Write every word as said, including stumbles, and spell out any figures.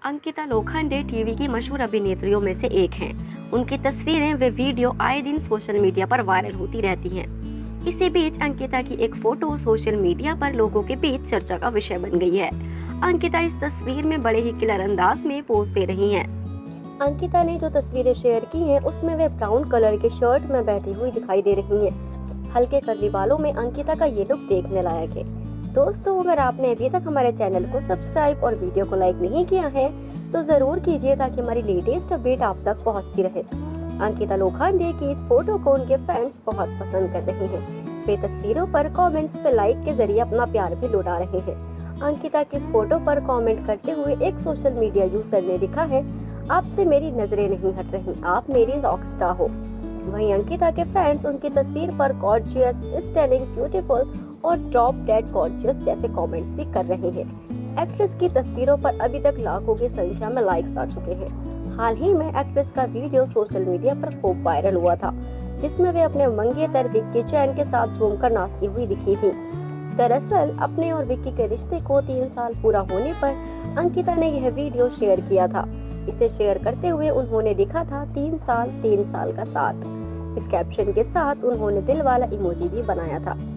Ankita Lokhande TV की मशहूर अभिनेत्रियों में से एक हैं। उनकी तस्वीरें व वीडियो आए दिन सोशल मीडिया पर वायरल होती रहती हैं। इसी बीच अंकिता की एक फोटो सोशल मीडिया पर लोगों के बीच चर्चा का विषय बन गई है। अंकिता इस तस्वीर में बड़े ही क्लियर अंदाज में पोज दे रही हैं। अंकिता ने जो तस्वीरें शेयर की हैं, उसमें वे ब्राउन कलर के शर्ट में बैठी हुई दिखाई दे रही हैं। हल्के कर्ली बालों में अंकिता का ये लुक देखने लायक है। दोस्तों, अगर आपने अभी तक हमारे चैनल को सब्सक्राइब और वीडियो को लाइक नहीं किया है तो जरूर कीजिए ताकि हमारी लेटेस्ट अपडेट आप तक पहुंचती रहे। अंकिता लोखंडे की इस फोटो को उनके फैंस बहुत पसंद कर रहे हैं। वे तस्वीरों पर कमेंट्स पे लाइक के जरिए अपना प्यार भी लौटा रहे हैं। अंकिता की इस फोटो पर कमेंट करते हुए एक सोशल मीडिया यूजर ने लिखा है, आपसे मेरी नजरें नहीं हट रही, आप मेरी रॉकस्टार हो। वहीं अंकिता के फैंस उनकी तस्वीर पर गॉर्जियस, स्टनिंग, ब्यूटीफुल और ड्रॉप डेड गॉर्जियस जैसे कमेंट्स भी कर रहे हैं। एक्ट्रेस की तस्वीरों पर अभी तक लाखों की संख्या में लाइक्स आ चुके हैं। हाल ही में एक्ट्रेस का वीडियो सोशल मीडिया पर खूब वायरल हुआ था, जिसमें वे अपने मंगेतर विक्की चैन के साथ झूमकर नाचती हुई दिखी थी। दरअसल अपने और विक्की के रिश्ते को तीन साल पूरा होने पर अंकिता ने यह वीडियो शेयर किया था। इसे शेयर करते हुए उन्होंने लिखा था, तीन साल तीन साल का साथ। इस कैप्शन के साथ उन्होंने दिल वाला इमोजी भी बनाया था।